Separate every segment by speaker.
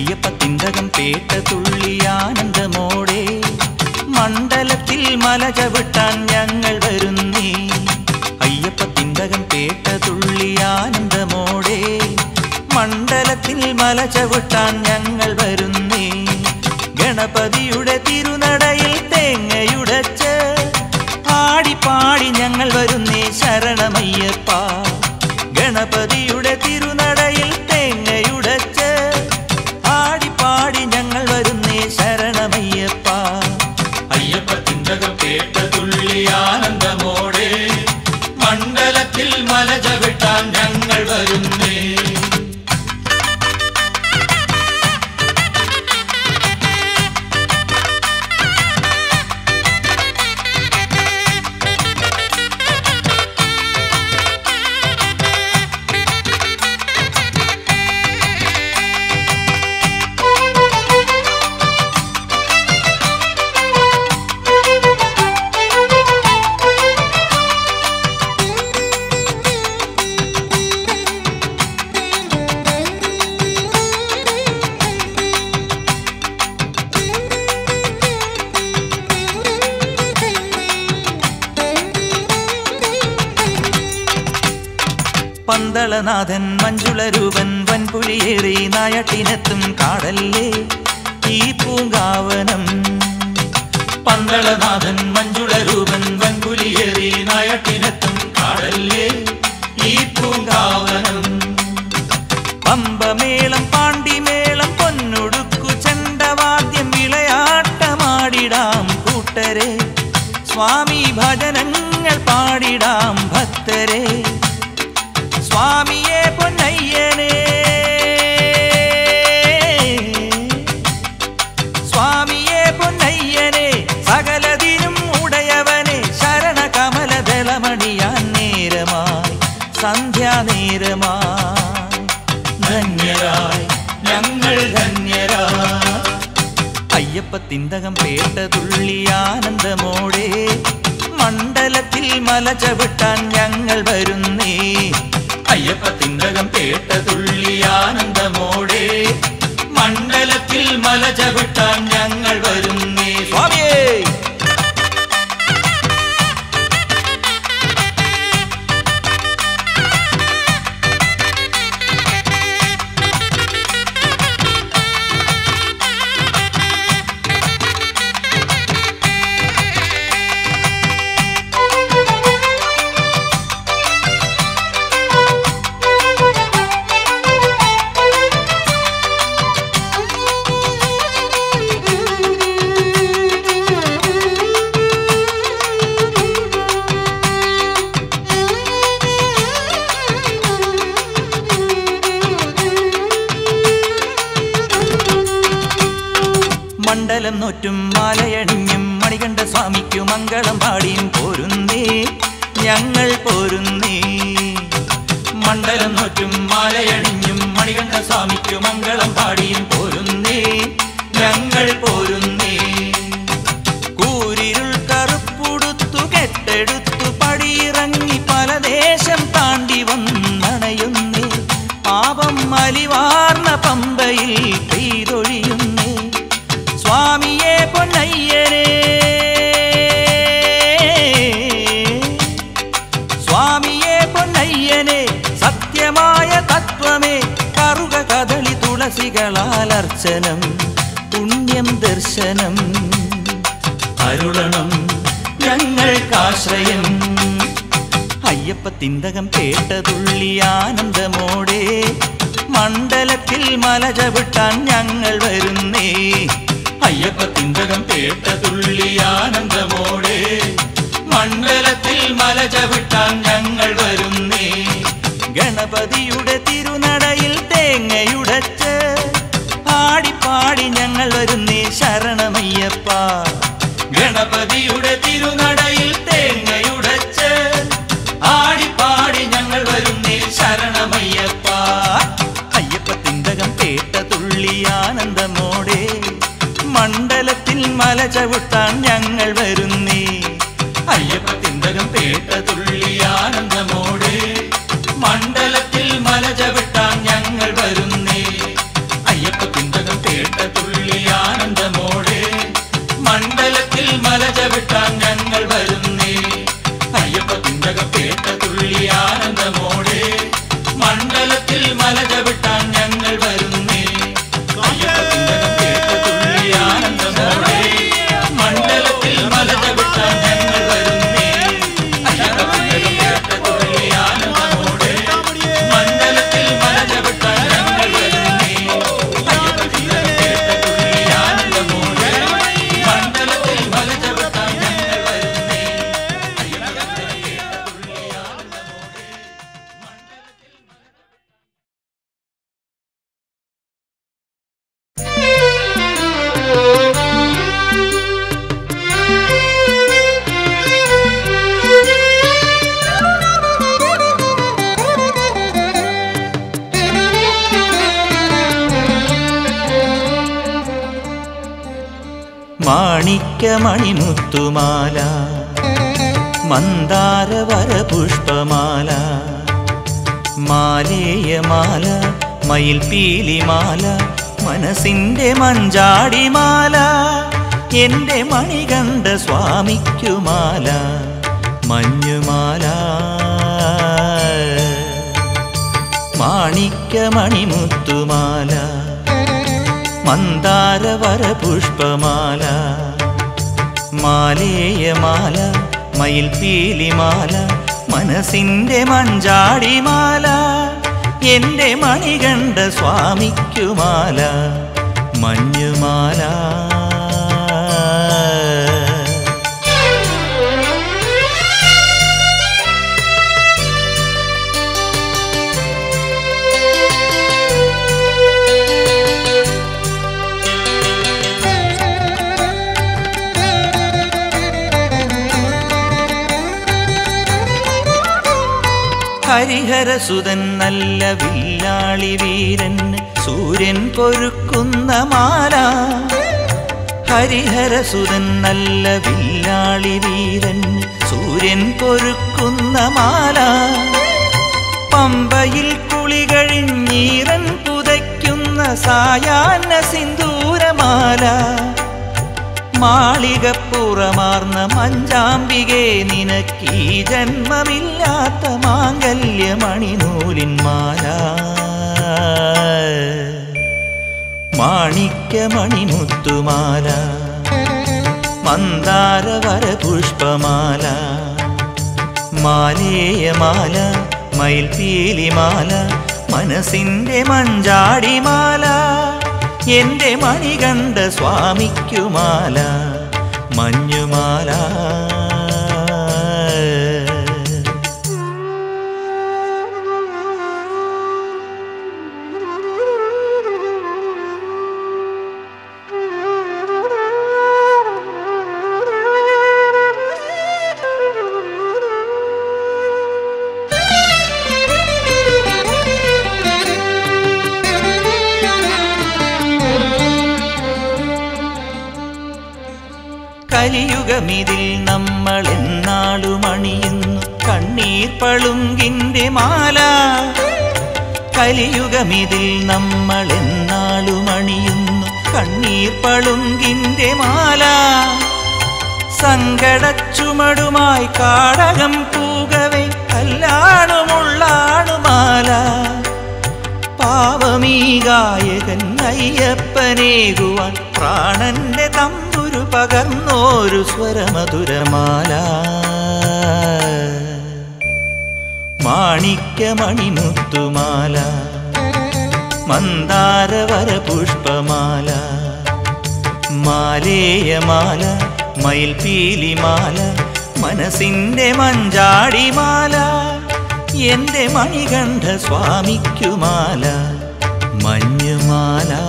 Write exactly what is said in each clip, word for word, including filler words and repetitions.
Speaker 1: അയ്യപ്പത്തിന്തകം പേട്ട തുള്ളി ആനന്ദമോടെ മണ്ഡലത്തിൽ മല ചവിട്ടാൻ ഞങ്ങൾ വരുന്നേ. അയ്യപ്പത്തിന്തകം പേട്ട തുള്ളി ആനന്ദമോടെ മണ്ഡലത്തിൽ മല ചവിട്ടാൻ ഞങ്ങൾ വരുന്നേ. ഗണപതിയുടെ തിരുനടയിൽ തേങ്ങയുടച്ച് ആടിപ്പാടി ഞങ്ങൾ വരുന്നേ ശരണമയ്യപ്പ. ഗണപതിയുടെ തിരുനടയിൽ തേങ്ങയുടച്ച് ആടിപ്പാടി ഞങ്ങൾ വരുന്നേ ശരണമയ്യപ്പ.
Speaker 2: അയ്യപ്പത്തിന്തകം പേട്ട തുള്ളി ആനന്ദമോടെ മണ്ഡലത്തിൽ മല ചവിട്ടാൻ ഞങ്ങൾ വരുന്നേ.
Speaker 1: പന്തളനാഥൻ മഞ്ജുളരൂപൻ വൻപുലിയേറി നായട്ടിനെത്തും കാടല്ലേ ഈ പൂങ്കാവനം.
Speaker 2: പന്തളനാഥൻ മഞ്ജുളരൂപൻ വൻപുലിയേറി നായട്ടിനെത്തും കാടല്ലേ ഈ പൂങ്കാവനം.
Speaker 1: പമ്പമേളം പാണ്ടിമേളം പൊന്നുടുക്കു ചെണ്ടവാദ്യം വിളയാട്ടമാടിടാം കൂട്ടരെ. സ്വാമി ഭജനങ്ങൾ പാടിടാം ഭക്തരെ. സ്വാമിയേ പൊന്നയ്യനേ സ്വാമിയേ പൊന്നയ്യനേ സകലതിനും ഉടയവനെ ശരണകമലദളമണിയാൻ നേരമായി സന്ധ്യാനേരമായി
Speaker 2: ധന്യരായി ഞങ്ങൾ ധന്യരായി.
Speaker 1: അയ്യപ്പത്തിന്തകം പേട്ട തുള്ളി ആനന്ദമോടെ മണ്ഡലത്തിൽ മല ചവിട്ടാൻ ഞങ്ങൾ വരുന്നേ.
Speaker 2: അയ്യപ്പത്തിന്തകം പേട്ട തുള്ളി ആനന്ദമോടെ മണ്ഡലത്തിൽ മല ചവിട്ടാൻ ഞങ്ങൾ വരുന്നേ.
Speaker 1: സ്വാമിയേ മണ്ഡലം നോറ്റും മാലയണിഞ്ഞും മണികണ്ഠ സ്വാമിക്കു മംഗളം പാടിയും പോരുന്നേ ഞങ്ങൾ പോരുന്നേ.
Speaker 2: മണ്ഡലം നോറ്റും മാലയണിഞ്ഞും മണികണ്ഠ സ്വാമിക്കു മംഗളം പാടിയും പോരുന്നേ ഞങ്ങൾ പോരുന്നേ.
Speaker 1: കൂരിരുൾ കറുപ്പുടുത്തു കെട്ടെടുത്തു പടിയിറങ്ങി പല ദേശം താണ്ടി വന്നണയുന്നേ. പാപം മലിവാർന്ന പമ്പയിൽ പെയ്തൊഴിയുന്നേ. സ്വാമിയേ പൊന്നയ്യനേ സ്വാമിയേ പൊന്നയ്യനേ സത്യമായ തത്വമേ കറുക കദളി തുളസികളാൽ അർച്ചനം പുണ്യം ദർശനം
Speaker 2: അരുളണം ഞങ്ങൾക്കാശ്രയം.
Speaker 1: അയ്യപ്പത്തിന്തകം പേട്ട തുള്ളി ആനന്ദമോടെ മണ്ഡലത്തിൽ മല ചവിട്ടാൻ ഞങ്ങൾ വരുന്നേ.
Speaker 2: അയ്യപ്പത്തിന്തകം പേട്ട തുള്ളി ആനന്ദമോടെ മണ്ഡലത്തിൽ മല ചവിട്ടാൻ ഞങ്ങൾ വരുന്നേ.
Speaker 1: ഗണപതിയുടെ തിരുനടയിൽ തേങ്ങയുടച്ച് ആടിപ്പാടി ഞങ്ങൾ വരുന്നേ ശരണമയ്യപ്പ.
Speaker 2: ഗണപതിയുടെ തിരുനടയിൽ തേങ്ങയുടച്ച് ആടിപ്പാടി ഞങ്ങൾ വരുന്നേ ശരണമയ്യപ്പ.
Speaker 1: അയ്യപ്പത്തിന്തകം പേട്ട തുള്ളി ആനന്ദമോടെ മണ്ഡലത്തിൽ മല ചവിട്ടാൻ ഞങ്ങൾ വരുന്നേ.
Speaker 2: അയ്യപ്പത്തിന്തകം പേട്ട തുള്ളി ആനന്ദമോടെ മണ്ഡലത്തിൽ മല ചവിട്ടാൻ ഞങ്ങൾ വരുന്നേ. അയ്യപ്പത്തിന്തകം
Speaker 1: മാണിക്യമണിമുത്തുമാല മന്ദാരവരപുഷ്പമാല മാലേയമാല മയിൽപീലിമാല മനസ്സിൻ്റെ മഞ്ചാടിമാല എൻ്റെ മണികണ്ഠ സ്വാമിക്കുമാല മഞ്ഞുമാല മാണിക്യമണിമുത്തുമാല മന്ദാരവരപുഷ്പമാല മാലേയമാല മയിൽപീലിമാല മനസ്സിൻ്റെ മഞ്ചാടിമാല എൻ്റെ മണികണ്ഠ സ്വാമിക്കുമാല മഞ്ഞുമാല ഹരിഹരസുതൻ നല്ല വില്ലാളി വീരൻ സൂര്യൻ പൊരുക്കുന്ന മാല ഹരിഹരസുതൻ നല്ല വില്ലാളി വീരൻ സൂര്യൻ പൊരുക്കുന്ന മാല പമ്പയിൽ കുളി കഴിഞ്ഞീറൻ പുതയ്ക്കുന്ന സായാഹ്ന സിന്ദൂരമാല മാളികപ്പുറമാർന്ന മഞ്ചാമ്പികെ നിനക്കീ ജന്മമില്ലാത്ത മാംഗല്യമണിനൂലിൻ മാല മാണിക്യമണിമുത്തുമാല മന്ദാരവരപുഷ്പമാല മാലേയമാല മയിൽപീലിമാല മനസ്സിൻ്റെ മഞ്ചാടിമാല എൻ്റെ മണികണ്ഠ സ്വാമിക്കുമാല മഞ്ഞുമാല കലിയുഗമിതിൽ നമ്മൾ എന്നാളും അണിയുന്നു കണ്ണീർ പളുങ്കിൻ്റെ മാല കലിയുഗമിതിൽ നമ്മൾ എന്നാളും അണിയുന്നു കണ്ണീർ പളുങ്കിൻ്റെ മാല സങ്കടച്ചുമടുമായി കാടകം പൂകവേ കല്ലാണുമുള്ളാണുമാല പാവമീ ഗായകൻ അയ്യപ്പനേകുവാൻ പ്രാണന്റെ തമ്പുരു പകർന്നോരു സ്വരമധുരമാല മാണിക്യമണിമുത്തുമാല മന്ദാരവരപുഷ്പമാല മാലേയമാല മയിൽപീലിമാല മനസ്സിൻ്റെ മഞ്ചാടിമാല എൻ്റെ മണികണ്ഠ സ്വാമിക്കുമാല മഞ്ഞുമാല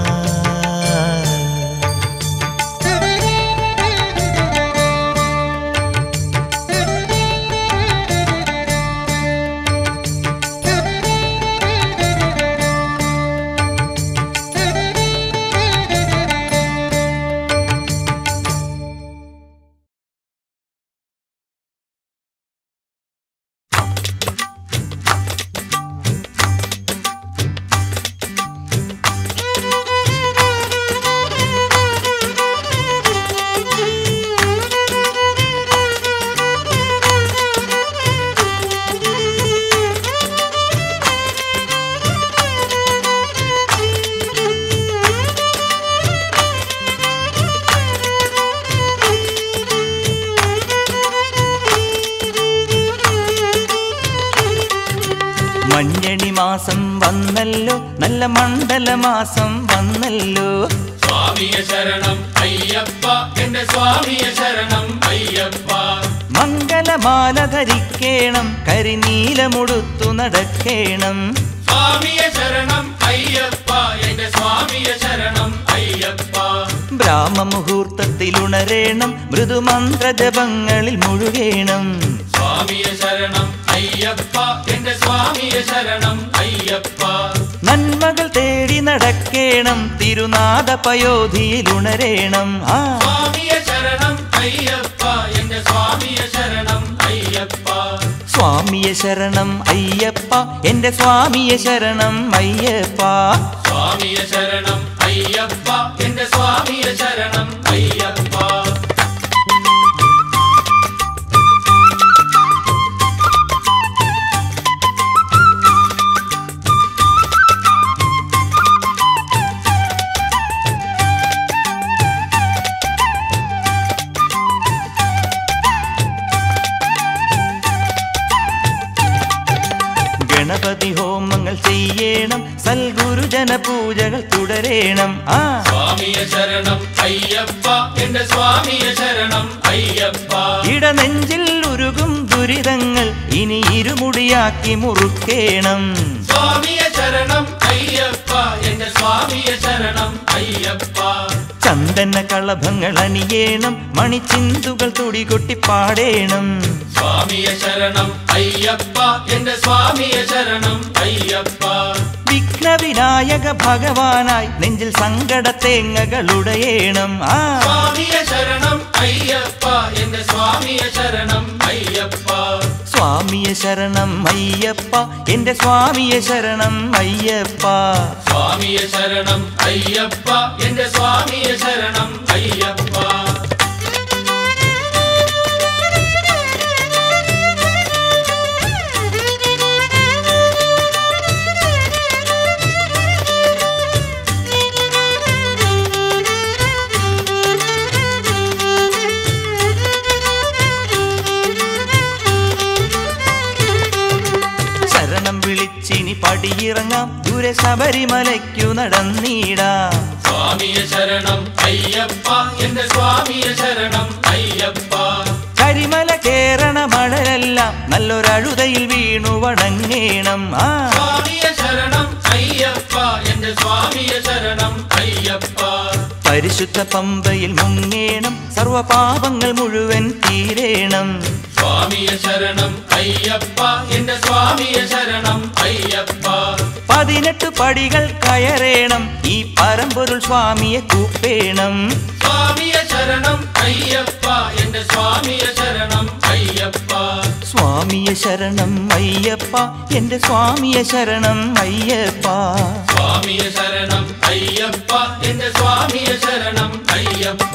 Speaker 1: മഞ്ഞണി മാസം വന്നല്ലോ നല്ല മണ്ഡല മാസം വന്നല്ലോ
Speaker 2: സ്വാമിയെ ശരണം അയ്യപ്പ എന്റെ സ്വാമിയെ ശരണം അയ്യപ്പ
Speaker 1: മംഗലമാല ധരിക്കേണം കരിനീലമുടുത്തു നടക്കേണം
Speaker 2: സ്വാമിയെ ശരണം അയ്യപ്പ എന്റെ സ്വാമിയെ ശരണം അയ്യപ്പ
Speaker 1: ബ്രാഹ്മമുഹൂർത്തത്തിൽ ഉണരേണം മൃദുമന്ത്ര ജപങ്ങളിൽ മുഴുകേണം
Speaker 2: സ്വാമിയെ ശരണം അയ്യപ്പ എന്റെ സ്വാമിയെ ശരണം അയ്യപ്പ
Speaker 1: നന്മകൾ തേടി നടക്കേണം തിരുനാഥ പയോധിയിലുണരേണം ആ
Speaker 2: സ്വാമിയെ ശരണം അയ്യപ്പ എന്റെ സ്വാമിയെ ശരണം അയ്യപ്പ
Speaker 1: സ്വാമിയെ ശരണം അയ്യപ്പ എന്റെ സ്വാമിയെ ശരണം അയ്യപ്പ
Speaker 2: സ്വാമിയെ ശരണം അയ്യപ്പ എന്റെ സ്വാമിയെ ശരണം അയ്യപ്പ ഗണപതി ഹോമങ്ങൾ ചെയ്യണം സൽഗുരുജന പൂജകൾ തുടരേണം ആ സ്വാമിയെ ശരണം അയ്യപ്പ എന്റെ സ്വാമിയെ ശരണം അയ്യപ്പ
Speaker 1: ഇടനെഞ്ചിൽ ഉരുകും ദുരിതങ്ങൾ ഇനി ഇരുമുടിയാക്കി മുറുക്കേണം
Speaker 2: സ്വാമിയെ ശരണം അയ്യപ്പ എന്റെ സ്വാമിയെ ശരണം അയ്യപ്പ
Speaker 1: ചന്ദന കളഭങ്ങൾ അണിയേണം മണിച്ചിന്തുകൾ തുടികൊട്ടി പാടേണം
Speaker 2: സ്വാമിയെ ശരണം അയ്യപ്പ എന്റെ സ്വാമിയെ ശരണം അയ്യപ്പ
Speaker 1: വിഘ്നവിനായക ഭഗവാനായി നെഞ്ചിൽ സങ്കട തേങ്ങകളുടയേണം ആ
Speaker 2: സ്വാമിയെ ശരണം അയ്യപ്പ എന്റെ സ്വാമിയെ ശരണം അയ്യപ്പ
Speaker 1: സ്വാമിയെ ശരണം അയ്യപ്പ എന്റെ സ്വാമിയെ ശരണം അയ്യപ്പ
Speaker 2: സ്വാമിയെ ശരണം അയ്യപ്പ എന്റെ സ്വാമിയെ ശരണം അയ്യപ്പ
Speaker 1: വിളിച്ചിനി പടിയിറങ്ങാം ദൂരെ ശബരിമലയ്ക്കു നടന്നിടാം
Speaker 2: സ്വാമിയെ ശരണം അയ്യപ്പ എന്റെ സ്വാമിയെ ശരണം അയ്യപ്പ
Speaker 1: കരിമല കേറണ മഴലെല്ലാം നല്ലൊരഴുതയിൽ വീണു വണങ്ങേണം ആ
Speaker 2: സ്വാമിയെ ശരണം അയ്യപ്പ എന്റെ സ്വാമിയെ ശരണം അയ്യപ്പ
Speaker 1: പരിശുദ്ധ പമ്പയിൽ മുങ്ങേണം സർവപാപങ്ങൾ മുഴുവൻ തീരേണം
Speaker 2: സ്വാമിയെ ശരണം അയ്യപ്പ എന്റെ സ്വാമിയെ ശരണം അയ്യപ്പ
Speaker 1: പതിനെട്ട് പടികൾ കയറേണം ഈ പരമ്പൊരുൾ സ്വാമിയെ കൂപ്പേണം
Speaker 2: സ്വാമിയെ ശരണം അയ്യപ്പ എന്റെ സ്വാമിയെ ശരണം അയ്യപ്പ
Speaker 1: സ്വാമിയെ ശരണം അയ്യപ്പ എന്റെ സ്വാമിയെ ശരണം അയ്യപ്പ
Speaker 2: സ്വാമിയെ ശരണം അയ്യപ്പ എന്റെ സ്വാമിയെ ശരണം അയ്യപ്പ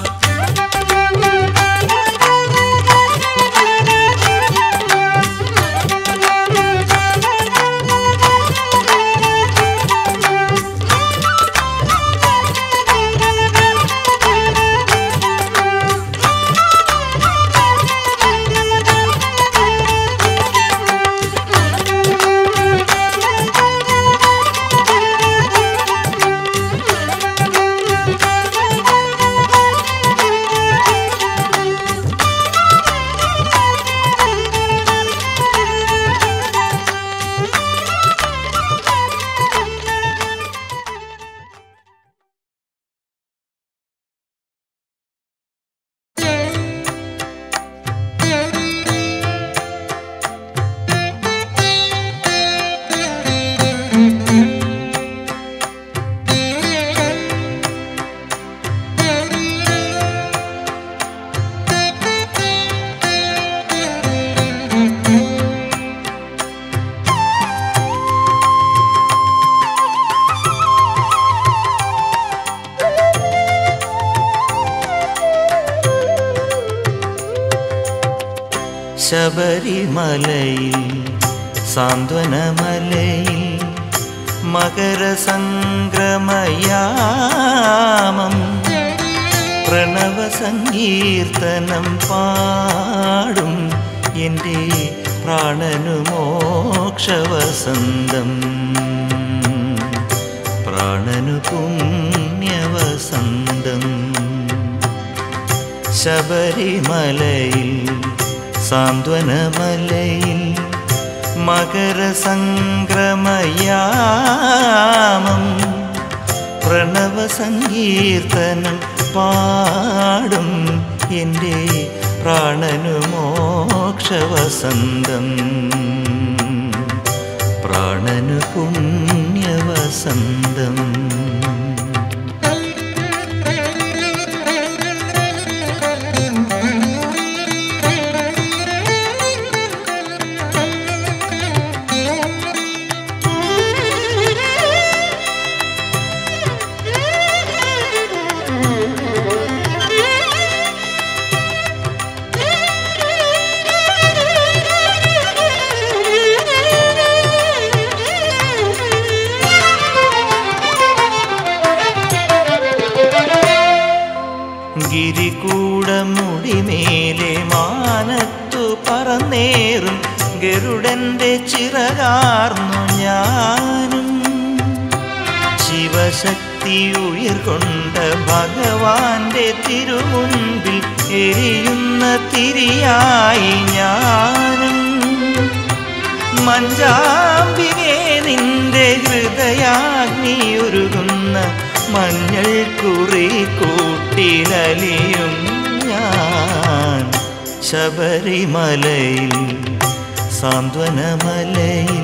Speaker 1: ശബരിമലയിൽ സാന്ത്വനമലയിൽ മകരസംക്രമയാമം പ്രണവസങ്കീർത്തനം പാടും എൻ്റെ പ്രാണനു മോക്ഷവസന്തം പ്രാണനു പുണ്യവസന്തം ശബരിമലയിൽ സാന്ത്വനമലയിൽ മകരസംക്രമയാമം പ്രണവസങ്കീർത്തനം പാടും എൻ്റെ പ്രാണനു മോക്ഷവസന്തം പ്രാണനു പുണ്യവസന്തം വസന്തം. ഗിരികൂടമുടിമേലെ മാനത്തു പറന്നേറും ഗരുഡന്റെ ചിറകാർന്നു ഞാനും. ശിവശക്തി ഉയർകൊണ്ട ഭഗവാന്റെ തിരുമുൻപിൽ എരിയുന്ന തിരിയായി ഞാനും. മഞ്ചാമ്പികേ നിന്റെ ഹൃദയാഗ്നിയുരുകുന്ന മഞ്ഞൾ കുറി കൂട്ടിലലിയും ഞാൻ. ശബരിമലയിൽ സാന്ത്വനമലയിൽ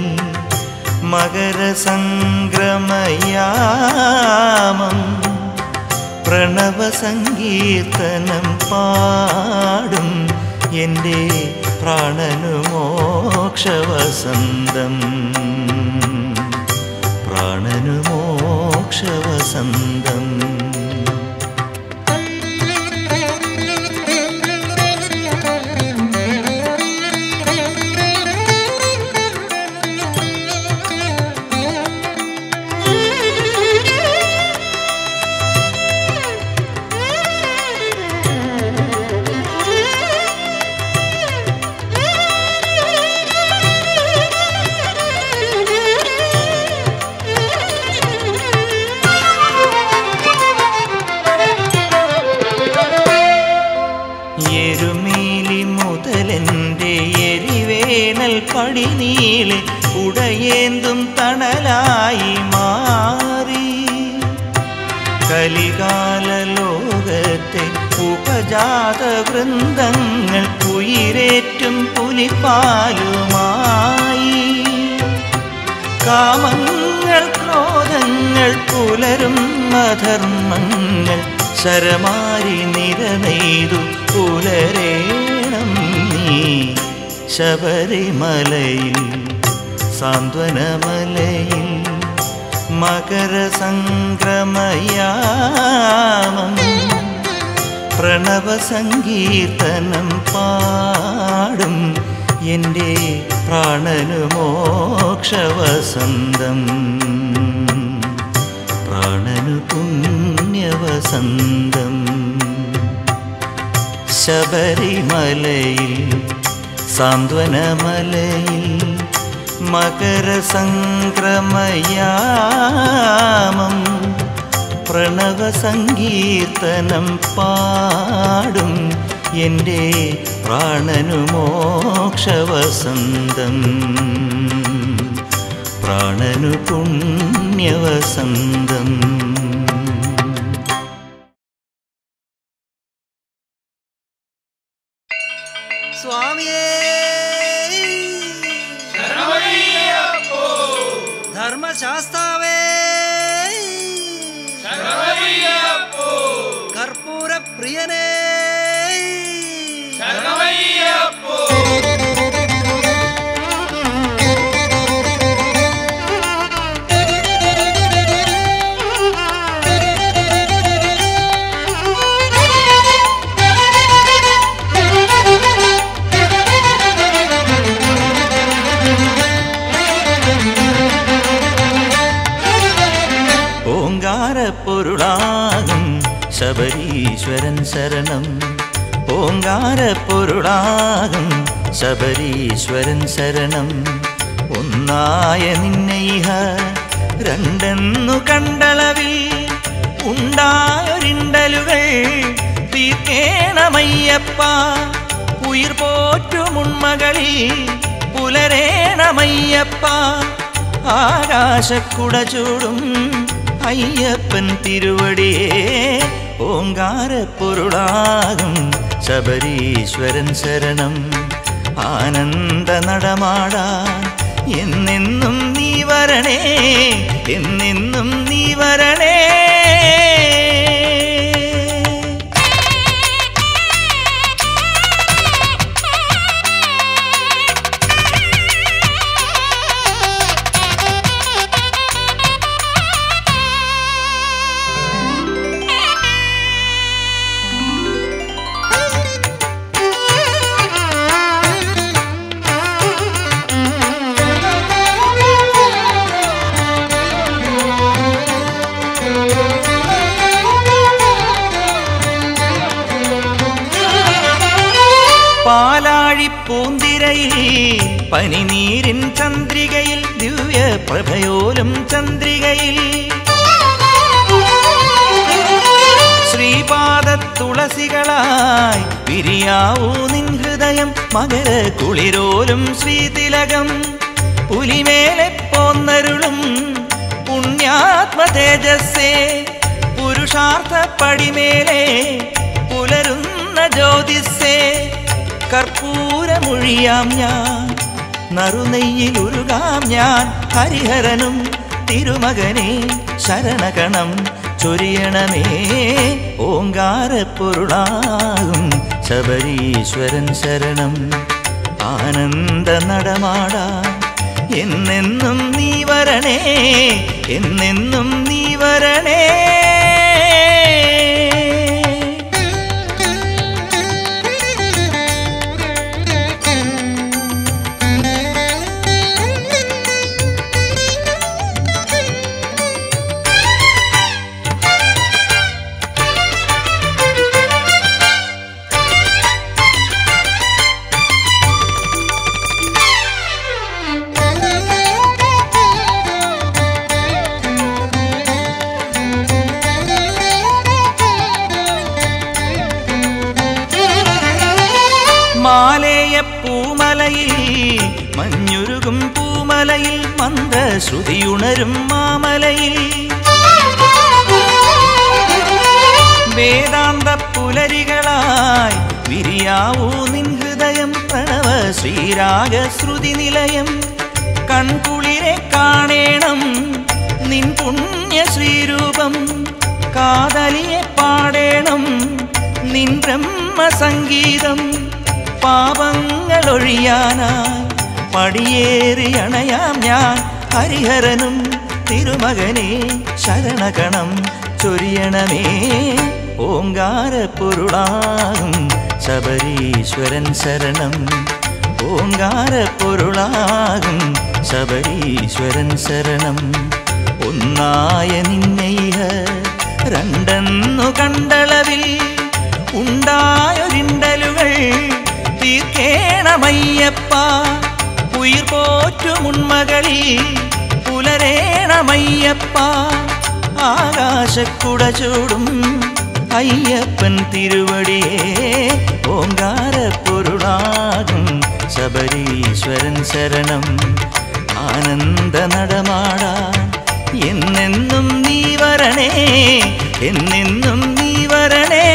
Speaker 1: മകരസംക്രമയാമം പ്രണവസങ്കീർത്തനം പാടും എൻ്റെ പ്രാണനു മോക്ഷവസന്തം. പ്രാണനു മോക്ഷവസന്തം. എരുമേലി മുതലെൻ്റെ എരിവേനൽ പടിനീളെ ഉടയേന്തും തണലായി മാറി. കലികാല ലോകത്തെ ഉപജാത വൃന്ദങ്ങൾ ഉയിരേറ്റും പുലിപ്പാലുമായി. കാമങ്ങൾ ക്രോധങ്ങൾ പുലരും അധർമ്മങ്ങൾ ശരമാരി നിരനെയ്തു പുലരേണം നീ. ശബരിമലയിൽ സാന്ത്വനമലയിൽ മകരസംക്രമയാമം പ്രണവസങ്കീർത്തനം പാടും എൻ്റെ പ്രാണനു മോക്ഷവസന്തം. പ്രാണനു പുണ്യവസന്തം. ശബരിമലയിൽ സാന്ത്വനമലയിൽ മകരസംക്രമയാമം പ്രണവസങ്കീർത്തനം പാടും എൻ്റെ പ്രാണനു മോക്ഷവസന്തം. പ്രാണനു പുണ്യവസന്തം.
Speaker 3: സ്വാമിയേ
Speaker 2: ശരണമയ്യപ്പോ.
Speaker 3: ധർമ്മശാസ്താവേ
Speaker 2: ശരണമയ്യപ്പോ.
Speaker 3: കർപ്പൂരപ്രിയനേ
Speaker 2: ശരണമയ്യപ്പോ.
Speaker 1: ഓങ്കാരപ്പൊരുളാകും ശബരീശ്വരൻ ശരണം. ഓങ്കാരപ്പൊരുളാകും ശബരീശ്വരൻ ശരണം. ഒന്നായ നിന്നയിഹ രണ്ടെന്നു കണ്ടളവിൽ ഉണ്ടായൊരിണ്ടലുകൾ തീർക്കേണമയ്യപ്പ. ഉയിർ പോറ്റുമുൺമകളിൽ പുലരേണമയ്യപ്പ. ആകാശക്കുട ചൂടും അയ്യപ്പൻ തിരുവടിയേ. ഓങ്കാരപ്പൊരുളാകും ശബരീശ്വരൻ ശരണം. ആനന്ദ നടമാടാൻ എന്നെന്നും നീ വര വരണേ, എന്നെന്നും നീ വരണേ. പാലാഴിപ്പൂന്തിരയിൽ പനിനീരിൻ ചന്ദ്രികയിൽ ദിവ്യ പ്രഭയോലും ചന്ദ്രികയിൽ ശ്രീപാദത്തുളസികളായി വിരിയാവൂ നിൻ ഹൃദയം മകര കുളിരോലും ശ്രീതിലകം പുലിമേലെ പോന്നരുളും പുണ്യാത്മ തേജസ്സേ പുരുഷാർത്ഥ പടിമേലെ പുലരുന്ന ജ്യോതിസ്സേ കർപ്പൂരമൊഴിയാം ഞാൻ നറുനെയ്യിലുരുകാം ഞാൻ ഹരിഹരനും തിരുമകനെ ശരണകണം ചൊരിയണമേ. ഓങ്കാരപ്പൊരുളാകും ശബരീശ്വരൻ ശരണം ആനന്ദ നടമാടാൻ എന്നെന്നും നീ വരണേ, എന്നെന്നും നീ വരണേ. മാലേയ പൂമലയിൽ മഞ്ഞുരുകും പൂമലയിൽ മന്ദശ്രുതിയുണരും മാമലയിൽ വേദാന്ത പുലരികളായി വിരിയാവൂ നിൻ ഹൃദയം പ്രണവ ശ്രീരാഗ ശ്രുതി നിലയം കൺകുളിരെ കാണേണം നിൻ പുണ്യ ശ്രീരൂപം കാതലിയെ പാടേണം നിൻ ബ്രഹ്മസംഗീതം പാപങ്ങളൊഴിയാനായി പടിയേറി അണയാം ഞാൻ ഹരിഹരനും തിരുമകനെ ശരണകണം ചൊരിയണമേ. ഓങ്കാരപ്പൊരുളാകും ശബരീശ്വരൻ ശരണം ഓങ്കാരപ്പൊരുളാകും ശബരീശ്വരൻ ശരണം. ഒന്നായ നിന്നെയിഹ രണ്ടെന്നു കണ്ടളവിൽ ഉണ്ടായൊരിണ്ടലുകൾ തീർക്കേണമയ്യപ്പ ഉയിർ പോറ്റുമുന്മകളിൽ പുലരേണമയ്യപ്പ. ആകാശക്കുട ചൂടും അയ്യപ്പൻ തിരുവടിയേ ഓങ്കാരപ്പൊരുളാകും ശബരീശ്വരൻ ശരണം ആനന്ദ നടമാടാൻ എന്നെന്നും നീ വരണേ, എന്നെന്നും നീ വരണേ.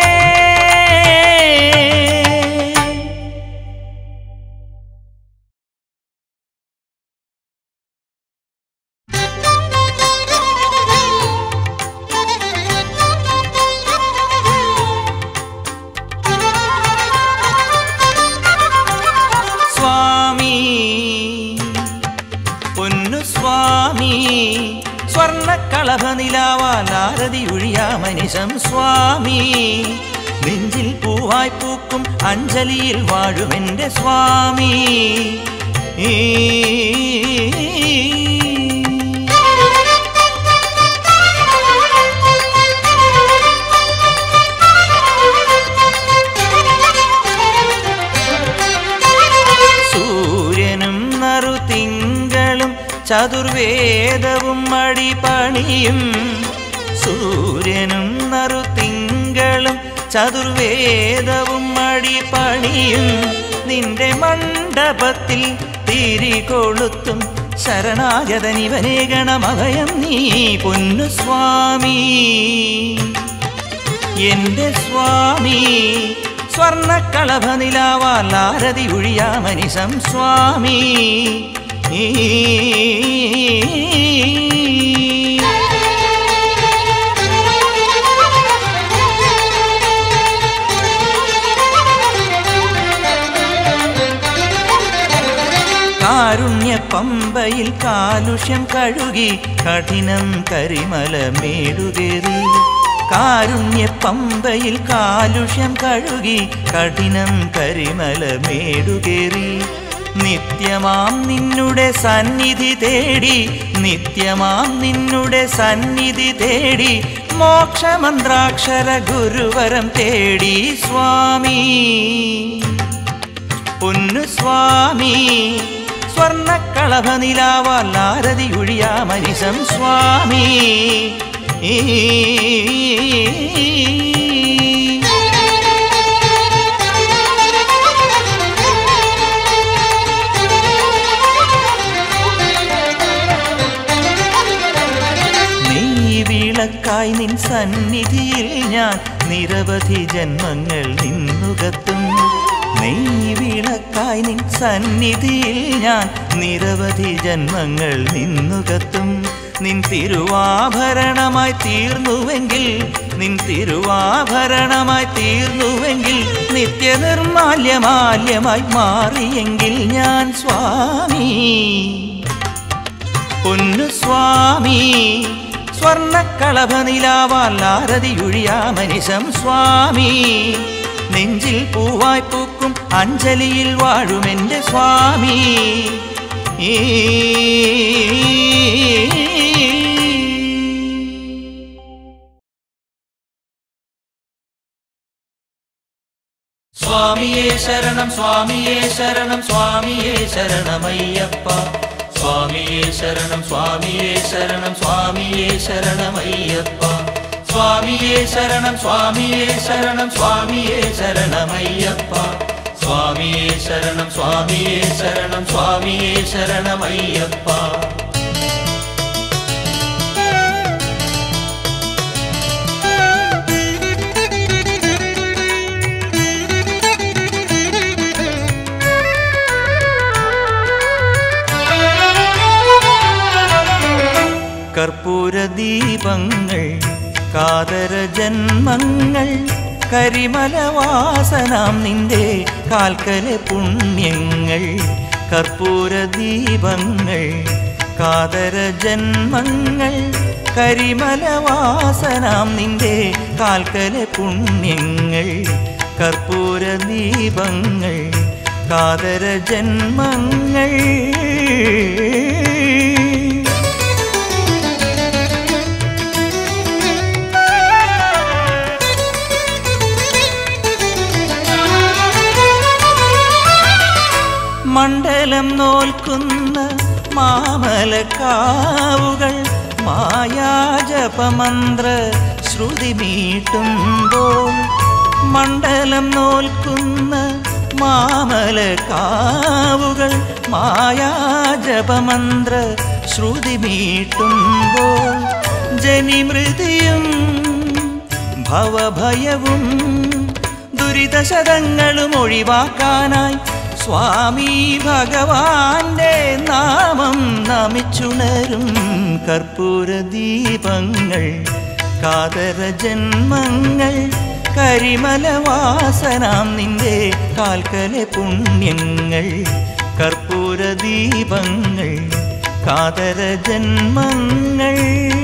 Speaker 1: സ്വർണ്ണക്കളഭനിലാവാലാരതി ഒഴിയാമനിശം സ്വാമി നെഞ്ചിൽ പൂവായി പൂക്കും അഞ്ജലിയിൽ വാഴുമെന്റെ സ്വാമി. സൂര്യനും നറുതിങ്കളും ചതുർവേദവും അടിപണിയും സൂര്യനും നറുതിങ്കളും ചതുർവേദവും അടിപണിയും നിന്റെ മണ്ഡപത്തിൽ തിരികൊളുത്തും ശരണാഗതനിവനേ ഗണമഭയം നീ പൊന്നു സ്വാമി എന്റെ സ്വാമി. സ്വർണ്ണക്കളഭനിലാവാലാരതി ഒഴിയാമനിശം സ്വാമി കാരുണ്യ പമ്പയിൽ കാലുഷ്യം കഴുകി കഠിനം കരിമല മേടുകേറി കാരുണ്യ പമ്പയിൽ കാലുഷ്യം കഴുകി കഠിനം കരിമല മേടുകേറി നിത്യമാം നിന്നുടെ സന്നിധി തേടി നിത്യമാം നിന്നുടെ സന്നിധി തേടി മോക്ഷമന്ത്രാക്ഷര ഗുരുവരം തേടി സ്വാമി പൊന്നു സ്വാമി സ്വർണ്ണക്കളഭ നിലാവാലാരതി ഒഴിയാമരിശം സ്വാമി നെയ്വിളക്കായി നിൻ സന്നിധിയിൽ ഞാൻ നിരവധി ജന്മങ്ങൾ നിന്നുകത്തും നെയ്വിളക്കായി നിൻ സന്നിധിയിൽ ഞാൻ നിരവധി ജന്മങ്ങൾ നിന്നുകത്തും നിൻ തിരുവാഭരണമായി തീർന്നുവെങ്കിൽ നിൻ തിരുവാഭരണമായി തീർന്നുവെങ്കിൽ നിത്യനിർമാല്യമാല്യമായി മാറിയെങ്കിൽ ഞാൻ സ്വാമി പൊന്നു സ്വാമി സ്വർണ്ണക്കളഭ നിലാവാലാരതി ഒഴിയാമനിശം സ്വാമി നെഞ്ചിൽ പൂവായി പൂക്കും അഞ്ജലിയിൽ വാഴുമെൻ്റെ സ്വാമി സ്വാമിയേ ശരണം സ്വാമിയേ ശരണം സ്വാമിയേ ശരണമയ്യപ്പ സ്വാമിയേ ശരണം സ്വാമിയേ ശരണം സ്വാമിയേ ശരണമയ്യപ്പ സ്വാമിയേ ശരണം സ്വാമിയേ ശരണം സ്വാമിയേ ശരണമയ്യപ്പ സ്വാമിയേ ശരണം സ്വാമിയേ ശരണം സ്വാമിയേ ശരണമയ്യപ്പ കർപ്പൂരദീപങ്ങൾ കാതര ജന്മങ്ങൾ കരിമലവാസനാം നിന്റെ കാൽക്കലെ പുണ്യങ്ങൾ കർപ്പൂരദീപങ്ങൾ കാതര ജന്മങ്ങൾ കരിമലവാസനാം നിന്റെ കാൽക്കലെ പുണ്യങ്ങൾ കർപ്പൂരദീപങ്ങൾ കാതര ജന്മങ്ങൾ മണ്ഡലം നോൽക്കുന്ന മാമലക്കാവുകൾ മായാജപമന്ത്ര ശ്രുതി മീട്ടുമ്പോൾ മണ്ഡലം നോൽക്കുന്ന മാമലക്കാവുകൾ മായാജപമന്ത്ര ശ്രുതി മീട്ടുമ്പോൾ ജനിമൃതിയും ഭവഭയവും ദുരിതശതങ്ങളും ഒഴിവാക്കാനായി സ്വാമി ഭഗവാന്റെ നാമം നമിച്ചുണരും കർപ്പൂരദീപങ്ങൾ കാതര ജന്മങ്ങൾ കരിമലവാസനാം നിന്റെ കാൽക്കലെ പുണ്യങ്ങൾ കർപ്പൂരദീപങ്ങൾ കാതര ജന്മങ്ങൾ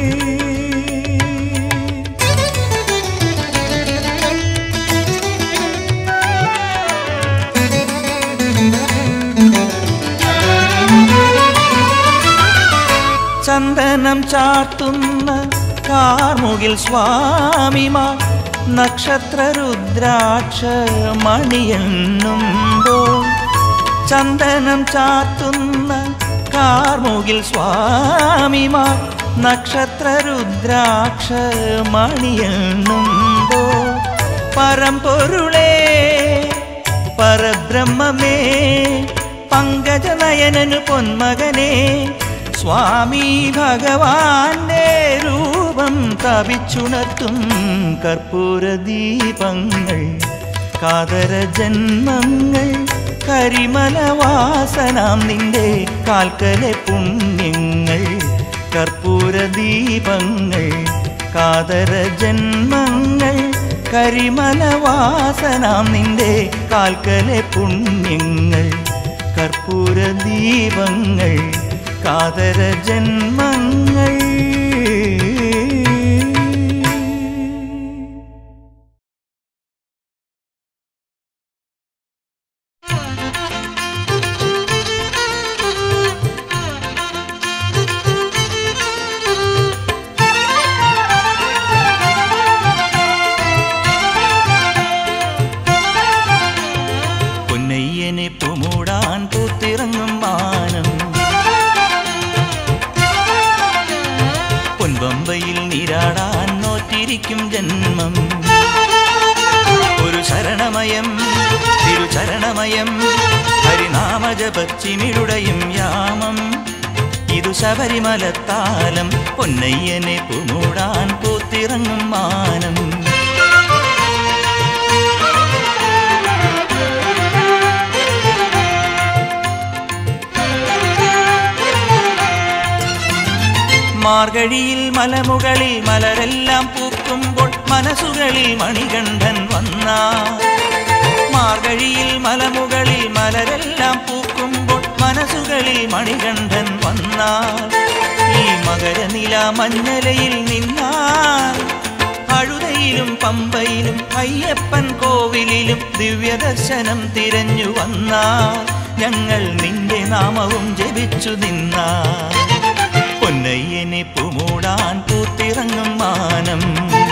Speaker 1: ചന്ദനം ചാർത്തുന്ന കാർമുകിൽ സ്വാമിമാർ നക്ഷത്രരുദ്രാക്ഷ മണിയെണ്ണുമ്പോൾ ചന്ദനം ചാർത്തുന്ന കാർമുകിൽ സ്വാമിമാർ നക്ഷത്രരുദ്രാക്ഷ മണിയെണ്ണുമ്പോൾ പരമ്പൊരുളേ പരബ്രഹ്മമേ പങ്കജനയനനു പൊന്മകനേ സ്വാമി ഭഗവാന്റെ രൂപം തപിച്ചുണർത്തും കർപ്പൂരദീപങ്ങൾ കാതര ജന്മങ്ങൾ കരിമലവാസനാം നിന്റെ കാൽക്കലെ പുണ്യങ്ങൾ കർപ്പൂര ദീപങ്ങൾ കാതര ജന്മങ്ങൾ കരിമലവാസനാം നിന്റെ കാൽക്കലെ പുണ്യങ്ങൾ കർപ്പൂര ദീപങ്ങൾ കാതര ജന്മങ്ങൾ. പൊന്നയ്യനെ പൂമൂടാൻ പൂത്തിറങ്ങും മാനം പൊൻപമ്പയിൽ നീരാടാൻ നോറ്റിരിക്കും ജന്മം. ഒരു ശരണമയം തിരുചരണമയം ഹരിനാമജപച്ചിമിഴുടയും യാമം. ഇതു ശബരിമലത്താലം പൊന്നയ്യനെ പൂമൂടാൻ പൂത്തിറങ്ങും മാനം. മാർഗഴിയിൽ മലമുകളിൽ മലരെല്ലാം പൂക്കുമ്പോൾ മനസ്സുകളിൽ മണികണ്ഠൻ വന്നാർ. മാർഗഴിയിൽ മലമുകളിൽ മലരെല്ലാം പൂക്കുമ്പോൾ മനസ്സുകളിൽ മണികണ്ഠൻ വന്നാർ. ഈ മകരനില മഞ്ഞലയിൽ നിന്നാർ അഴുതയിലും പമ്പയിലും അയ്യപ്പൻ കോവിലിലും ദിവ്യദർശനം തിരഞ്ഞു വന്നാർ. ഞങ്ങൾ നിന്റെ നാമവും ജപിച്ചു നിന്നാർ. പൊന്നയ്യനെ പൂമൂടാൻ പൂത്തിറങ്ങും മാനം.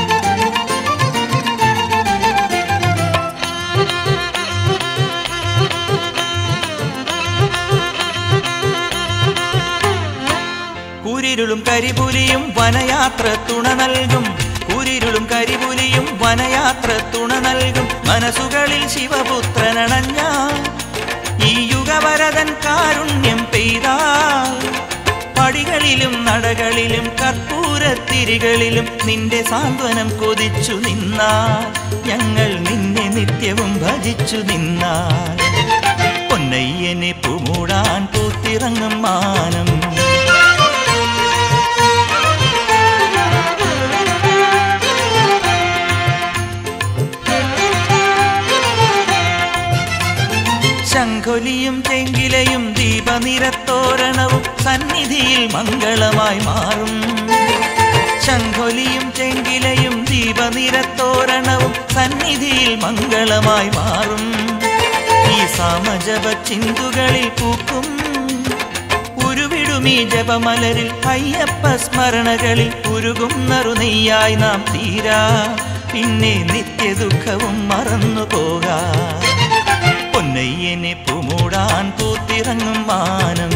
Speaker 1: കൂരിരുളും കരിപുലിയും വനയാത്ര തുണ നൽകും. കൂരിരുളും കരിപുലിയും വനയാത്ര തുണ നൽകും. മനസ്സുകളിൽ ശിവപുത്രനണഞ്ഞ ഈ യുഗവരതൻ കാരുണ്യം പെയ്താൽ പടികളിലും നടകളിലും കർപ്പൂരത്തിരികളിലും നിന്റെ സാന്ത്വനം കൊതിച്ചു നിന്നാൽ. ഞങ്ങൾ നിന്നെ നിത്യവും ഭജിച്ചു നിന്നാൽ. പൊന്നയ്യനെ പൂമൂടാൻ പൂത്തിറങ്ങും മാനം. ശംഖൊലിയും ചെങ്കിലയും ദീപനിരത്തോരണവും സന്നിധിയിൽ മംഗളമായി മാറും. ശംഖൊലിയും ചെങ്കിലയും ദീപനിരത്തോരണവും സന്നിധിയിൽ മംഗളമായി മാറും. ഈ സാമജപ ചിന്തുകളിൽ പൂക്കും ഉരുവിടുമീ ജപമലരിൽ അയ്യപ്പ സ്മരണകളിൽ ഉരുകും നറുനെയ്യായി നാം തീരാ. പിന്നെ നിത്യദുഃഖവും മറന്നു പോകാം. പൊന്നയ്യനെ പൂമൂടാൻ പൂത്തിറങ്ങും മാനം.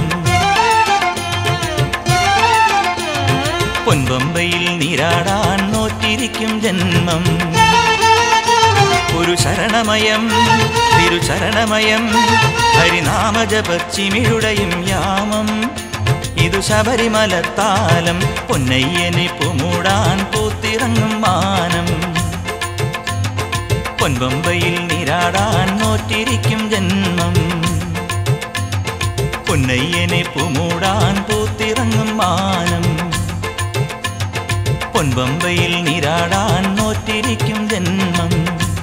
Speaker 1: പൊൻപമ്പയിൽ നീരാടാൻ നോറ്റിരിക്കും ജന്മം. ഒരു ശരണമയം തിരുചരണമയം ഹരിനാമജപച്ചിമിഴുടയും യാമം. ഇതു ശബരിമലത്താലം പൊന്നയ്യനെ പൂമൂടാൻ പൂത്തിറങ്ങും മാനം. പൊൻപമ്പയിൽ നീരാടാൻ നോറ്റിരിക്കും ജന്മം. പൊന്നയ്യനെ പൂമൂടാൻ പൂത്തിറങ്ങും മാനം. പൊൻപമ്പയിൽ നീരാടാൻ നോറ്റിരിക്കും ജന്മം.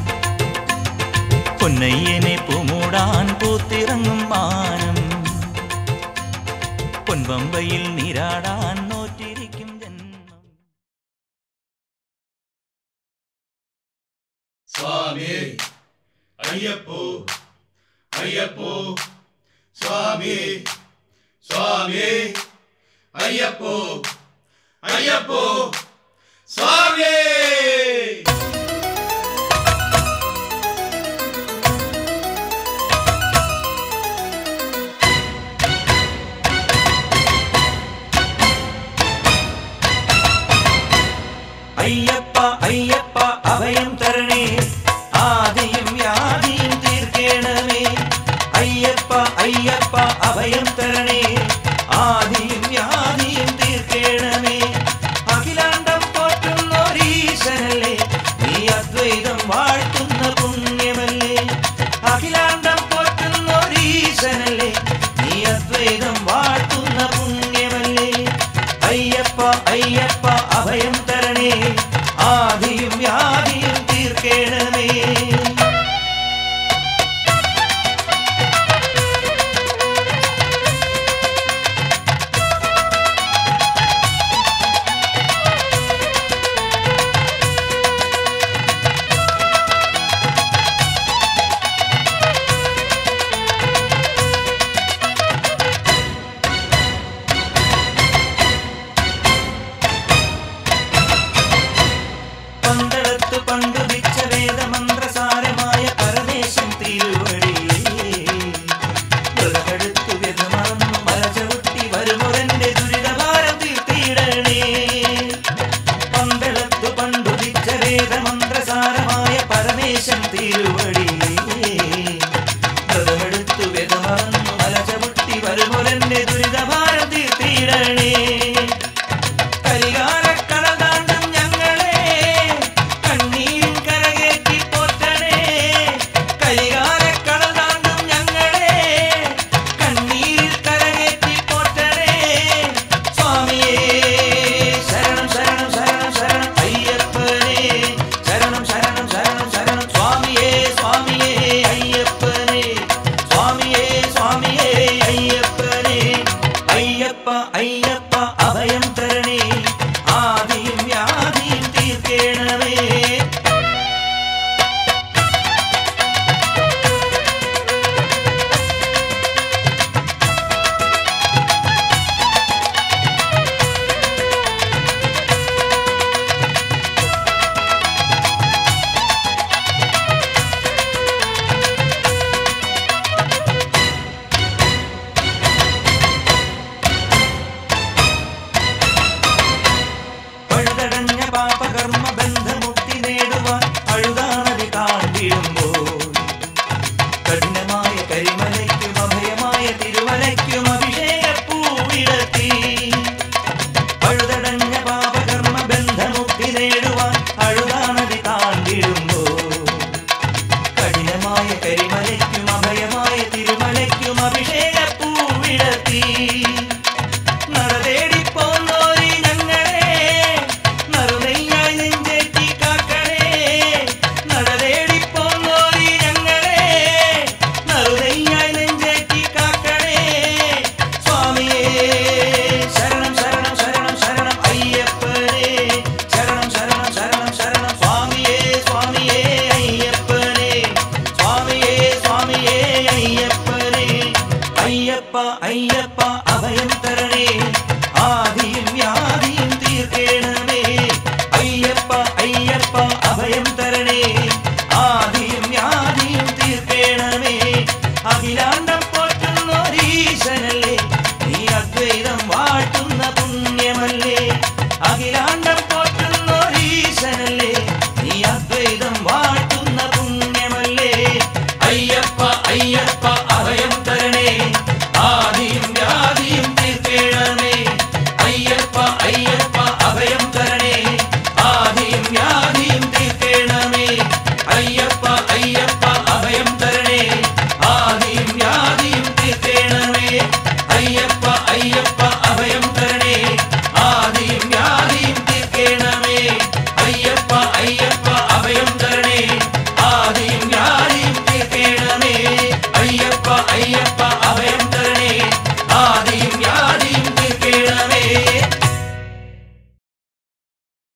Speaker 1: പൊന്നയ്യനെ പൂമൂടാൻ പൂത്തിറങ്ങും മാനം. പൊൻപമ്പയിൽ നീരാടാൻ നോറ്റിരിക്കും ജന്മം.
Speaker 2: സ്വാമി അയ്യപ്പോ അയ്യപ്പോ സ്വാമി സ്വാമി അയ്യപ്പോ അയ്യപ്പോ സ്വാമി.
Speaker 1: അയ്യപ്പ അയ്യപ്പ അഭയം തരണേ. ആദിയും വ്യാധിയും തീർക്കേണമേ. അയ്യപ്പ അയ്യപ്പ അഭയം തരണേ. ആദിയും വ്യാധിയും തീർക്കേണമേ. അഖിലാണ്ടം പോറ്റുന്നോരീശനല്ലേ നീ അദ്വൈതം വാഴ്ത്തുന്ന പുണ്യമല്ലേ. അഖിലാണ്ടം പോറ്റുന്നോരീ തരണേ ആദിയും വ്യാധിയും തീർക്കേണമേ അയ്യപ്പ അഭയം തരണേ ആദിയും വ്യാധിയും തീർക്കേണമേ കഠിനമായ കരിമലയ്ക്കും അഭയമായ തിരുമലയ്ക്കും അഭിഷേകപ്പൂവിടത്തി പഴുതടഞ്ഞ പാപകർമ്മ ബന്ധമുക്തി നേടും